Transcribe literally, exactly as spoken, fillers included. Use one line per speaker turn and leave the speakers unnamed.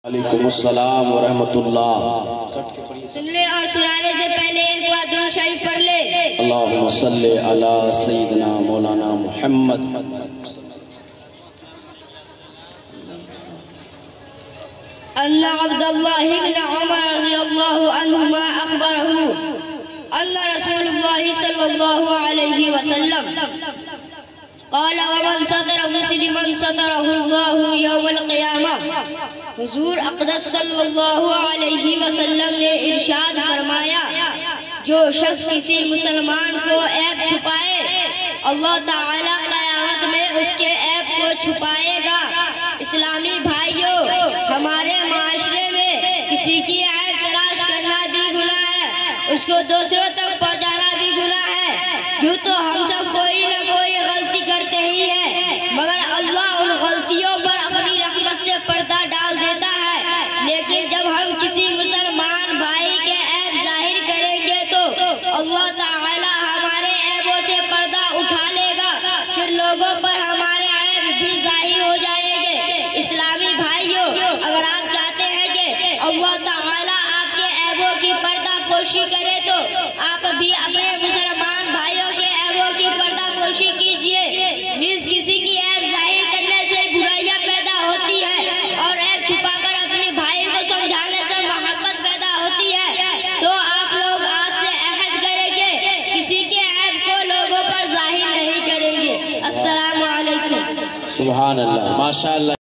علیکم السلام ورحمۃ اللہ۔
سننے اور سنانے سے پہلے ایک بار درود شریف پڑھ لے۔
اللہم صلی علی سیدنا مولانا محمد۔
ان عبد الله بن عمر رضي الله عنهما اخبره ان رسول الله صلى الله عليه وسلم قال ومن ستر مسلما ستره الله يوم القيامة۔ حضور اقدس صلی اللہ علیہ وسلم نے ارشاد فرمایا، جو شخص کسی مسلمان کو عیب چھپائے اللہ تعالیٰ قیامت میں اس کے عیب کو چھپائے گا۔ اسلامی بھائیوں، ہمارے معاشرے میں کسی کی عیب تلاش کرنا بھی گناہ ہے، اس کو دوسروں تک پہنچانا بھی گناہ ہے۔ جو تو ہم سب کوئی نہ کوئی غلطی کرتے ہی ہیں، مگر اللہ ان غلطیوں پر اپنی رحمت سے پردہ ڈال دیتا ہے۔ لیکن جب ہم کسی مسلمان بھائی کے عیب ظاہر کریں گے تو اللہ تعالی ہمارے عیبوں سے پردہ اٹھا لے گا، پھر لوگوں پر ہمارے عیب بھی ظاہر ہو جائیں گے۔ اسلامی بھائیوں، اگر آپ چاہتے ہیں کہ اللہ تعالی آپ کے عیبوں کی پردہ پوشی کرے تو آپ بھی اپنے مسلمان بھائیوں کے عیبوں کی پردہ پوشی کیجیے۔ نیز کسی کی عیب ظاہر کرنے سے برائیاں پیدا ہوتی ہے اور عیب چھپا کر اپنے بھائی کو سمجھانے سے محبت پیدا ہوتی ہے۔ تو آپ لوگ آج سے عہد کریں کہ کسی کے عیب کو لوگوں پر ظاہر نہیں کریں گے۔ السلام علیکم۔
سبحان اللہ، ماشاءاللہ۔